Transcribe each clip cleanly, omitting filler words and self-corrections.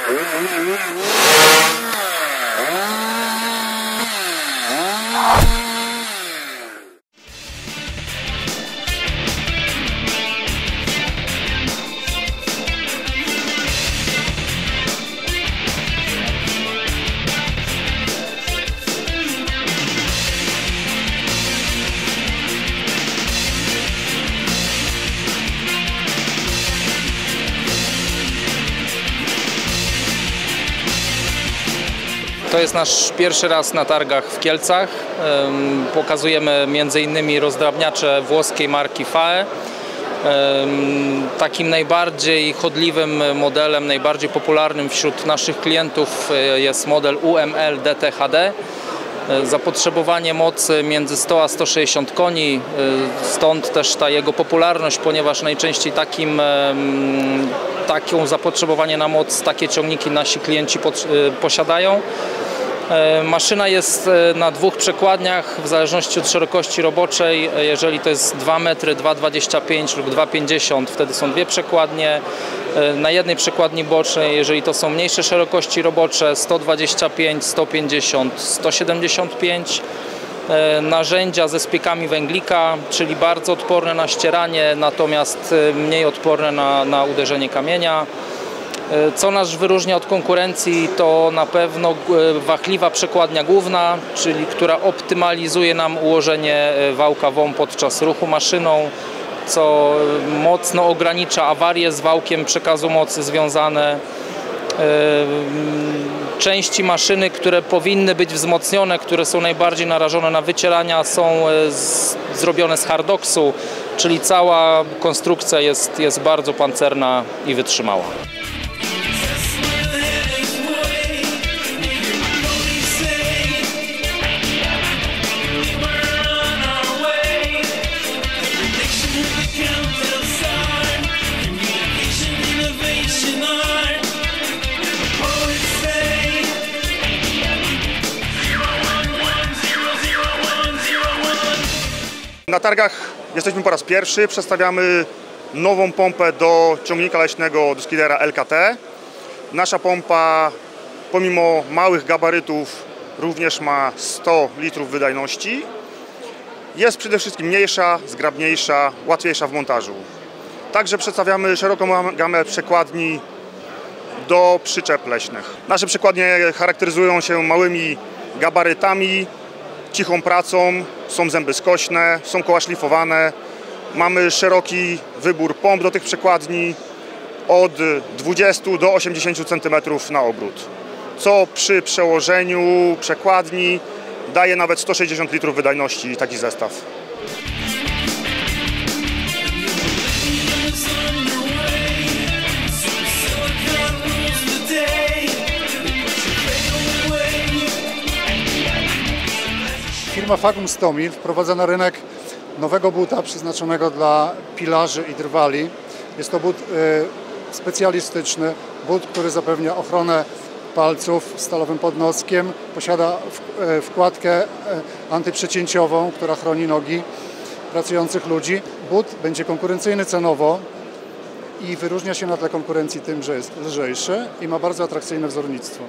To jest nasz pierwszy raz na targach w Kielcach. Pokazujemy m.in. rozdrabniacze włoskiej marki FAE. Takim najbardziej chodliwym modelem, najbardziej popularnym wśród naszych klientów jest model UML DT-HD. Zapotrzebowanie mocy między 100 a 160 koni, stąd też ta jego popularność, ponieważ najczęściej taką zapotrzebowanie na moc, takie ciągniki nasi klienci posiadają. Maszyna jest na dwóch przekładniach w zależności od szerokości roboczej. Jeżeli to jest 2 metry, 2,25 lub 2,50, wtedy są dwie przekładnie. Na jednej przekładni bocznej, jeżeli to są mniejsze szerokości robocze, 125, 150, 175. Narzędzia ze spiekami węglika, czyli bardzo odporne na ścieranie, natomiast mniej odporne na uderzenie kamienia. Co nas wyróżnia od konkurencji, to na pewno wachliwa przekładnia główna, czyli która optymalizuje nam ułożenie wałka WOM podczas ruchu maszyną, co mocno ogranicza awarie z wałkiem przekazu mocy związane. Części maszyny, które powinny być wzmocnione, które są najbardziej narażone na wycierania, są zrobione z hardoksu, czyli cała konstrukcja jest bardzo pancerna i wytrzymała. Na targach jesteśmy po raz pierwszy, przedstawiamy nową pompę do ciągnika leśnego do skidera LKT. Nasza pompa pomimo małych gabarytów również ma 100 litrów wydajności. Jest przede wszystkim mniejsza, zgrabniejsza, łatwiejsza w montażu. Także przedstawiamy szeroką gamę przekładni do przyczep leśnych. Nasze przekładnie charakteryzują się małymi gabarytami, cichą pracą, są zęby skośne, są koła szlifowane. Mamy szeroki wybór pomp do tych przekładni od 20 do 80 cm na obrót, co przy przełożeniu przekładni daje nawet 160 litrów wydajności taki zestaw. Firma Fagum Stomi wprowadza na rynek nowego buta przeznaczonego dla pilarzy i drwali. Jest to but specjalistyczny, but, który zapewnia ochronę palców stalowym podnoskiem. Posiada wkładkę antyprzecięciową, która chroni nogi pracujących ludzi. But będzie konkurencyjny cenowo i wyróżnia się na tle konkurencji tym, że jest lżejszy i ma bardzo atrakcyjne wzornictwo.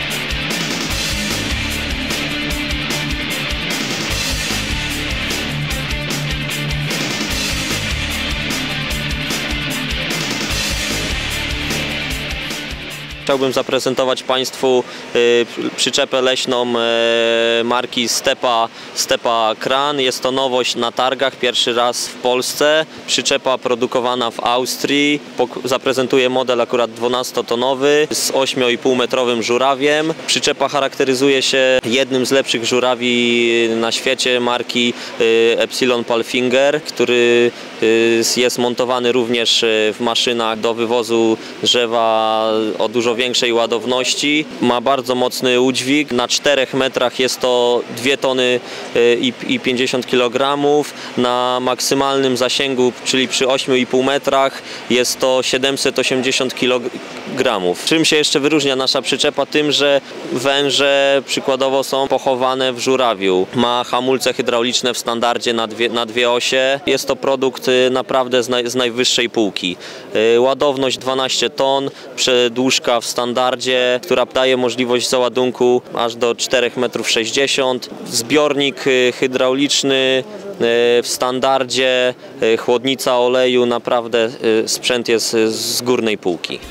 Chciałbym zaprezentować Państwu przyczepę leśną marki Stepa Kran. Jest to nowość na targach, pierwszy raz w Polsce. Przyczepa produkowana w Austrii. Zaprezentuję model akurat 12-tonowy z 8,5-metrowym żurawiem. Przyczepa charakteryzuje się jednym z lepszych żurawi na świecie marki Epsilon Palfinger, który jest montowany również w maszynach do wywozu drzewa o dużo większej ładowności. Ma bardzo mocny udźwig. Na 4 metrach jest to 2 tony i 50 kg. Na maksymalnym zasięgu, czyli przy 8,5 metrach jest to 780 gramów. Czym się jeszcze wyróżnia nasza przyczepa? Tym, że węże przykładowo są pochowane w żurawiu. Ma hamulce hydrauliczne w standardzie na dwie osie. Jest to produkt naprawdę z najwyższej półki. Ładowność 12 ton, przedłużka w standardzie, która daje możliwość załadunku aż do 4,60 m. Zbiornik hydrauliczny w standardzie, chłodnica oleju, naprawdę sprzęt jest z górnej półki.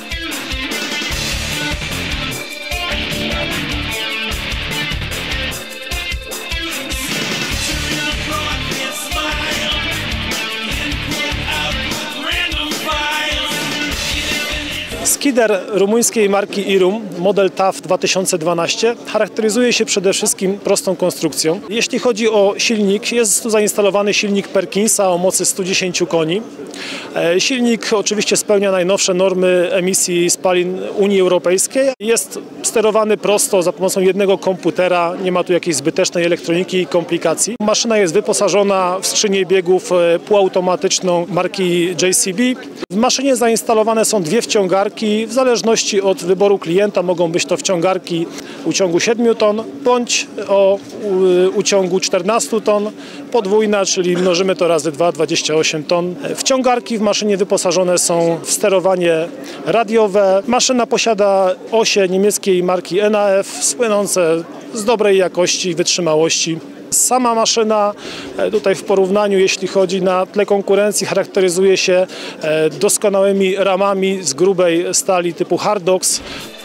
Skider rumuńskiej marki Irum, model TAF 2012, charakteryzuje się przede wszystkim prostą konstrukcją. Jeśli chodzi o silnik, jest tu zainstalowany silnik Perkinsa o mocy 110 koni. Silnik oczywiście spełnia najnowsze normy emisji spalin Unii Europejskiej. Jest sterowany prosto za pomocą jednego komputera, nie ma tu jakiejś zbytecznej elektroniki i komplikacji. Maszyna jest wyposażona w skrzynię biegów półautomatyczną marki JCB. W maszynie zainstalowane są dwie wciągarki. W zależności od wyboru klienta mogą być to wciągarki uciągu 7 ton bądź o uciągu 14 ton. Podwójna, czyli mnożymy to razy 2, 28 ton. Wciągarki w maszynie wyposażone są w sterowanie radiowe. Maszyna posiada osie niemieckiej marki NAF, słynące z dobrej jakości i wytrzymałości. Sama maszyna tutaj w porównaniu, jeśli chodzi na tle konkurencji, charakteryzuje się doskonałymi ramami z grubej stali typu Hardox.